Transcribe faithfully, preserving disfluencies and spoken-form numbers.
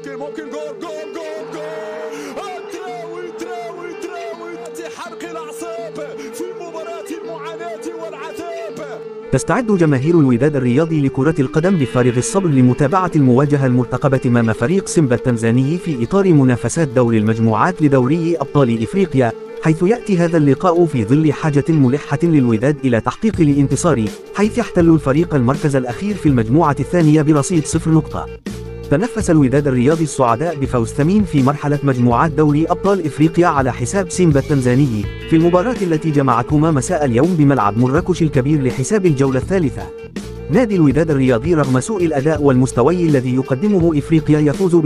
ممكن ممكن جول جول جول جول تراوي تراوي تراوي حرق الأعصاب في مباراة المعاناة والعذاب. تستعد جماهير الوداد الرياضي لكرة القدم بفارغ الصبر لمتابعة المواجهة المرتقبة أمام فريق سيمبا التنزاني في إطار منافسات دور المجموعات لدوري أبطال إفريقيا، حيث يأتي هذا اللقاء في ظل حاجة ملحة للوداد إلى تحقيق الانتصار، حيث يحتل الفريق المركز الأخير في المجموعة الثانية برصيد صفر نقطة. تنفس الوداد الرياضي السعداء بفوز ثمين في مرحلة مجموعات دوري أبطال إفريقيا على حساب سيمبا التنزاني في المباراة التي جمعتهما مساء اليوم بملعب مراكش الكبير لحساب الجولة الثالثة. نادي الوداد الرياضي رغم سوء الأداء والمستوى الذي يقدمه إفريقيا يفوز